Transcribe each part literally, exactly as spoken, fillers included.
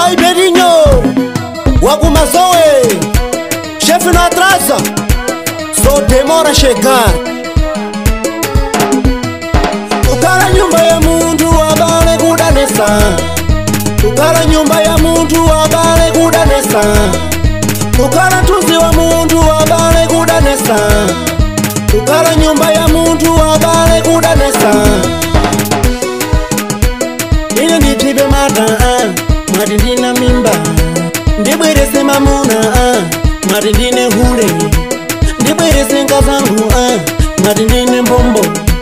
Pai Pedinho Wagumazoe, chefe não atrasa, só demora a chegar. Ukala nyumba ya muntu wabale kudanesa, ukala nyumba ya muntu wabale kudanesa, ukala tuzi wa muntu wabale kudanesa, ukala nyumba ya muntu wabale kudanesa. Ine nditibe mata, mwati ndina mimba, ndibwerese mamuna, mwati ndine hule, ndibwerese nkazangu, mwati ndine mbombo.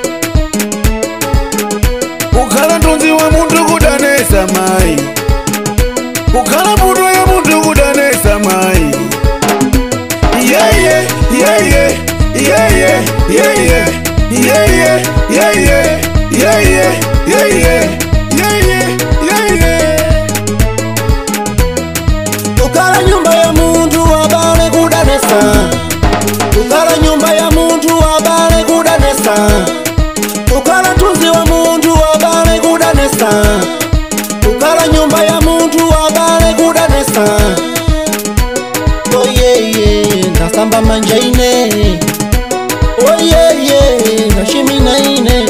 Ukala ntonzi wa muntu kudanesa mai, ukala muntu ya muntu kudanesa mai. Yeah yeah yeah yeah yeah yeah yeah yeah yeah yeah yeah yeah yeah yeah yeah yeah yeah yeah. Ukala nyumba ya muntu wabale kudanesa, ukala nyumba ya muntu wabale kudanesa, ukala tuzi wa muntu wabale kudanesa, ukala nyumba ya muntu wabale kudanesa. Oh yeah yeah, nasamba manja ine. Oh yeah yeah, nashimina ine.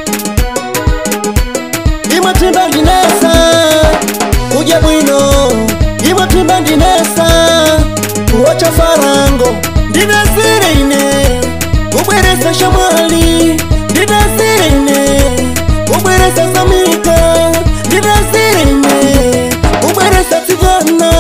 Imwe timba ndinesa, uje bwino. Imwe timba ndinesa, uocha farango. Ndinasire ine, ubweresa shamwali. Ndinasire ine, ubweresa samika. Ndinasire ine, ubweresa tigana.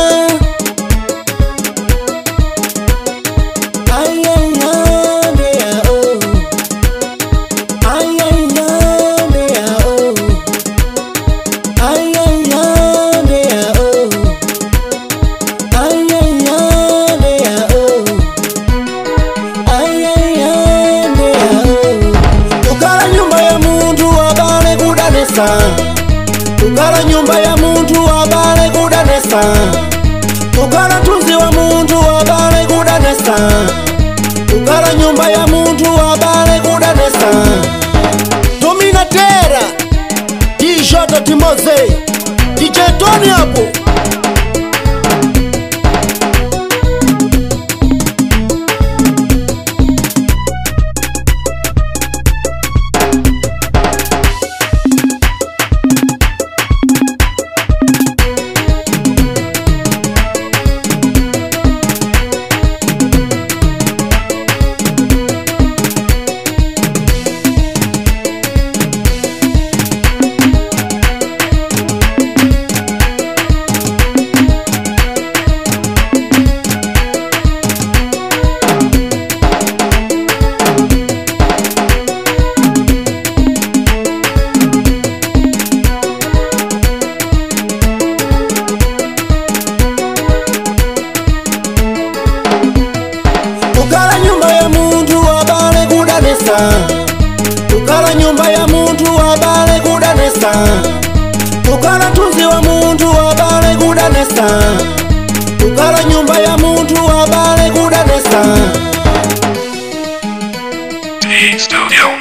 Ukala nyumba ya muntu wabale kudanesa, ukala tuzi wa muntu wabale kudanesa, ukala nyumba ya muntu wabale kudanesa. Dominatera D J Timoze, D J Tony hapo. Ukala nyumba ya muntu wabale kudanesa, ukala nyumba ya muntu wabale kudanesa, ukala tuzi wa muntu wabale kudanesa, ukala nyumba ya muntu wabale kudanesa. T Studio.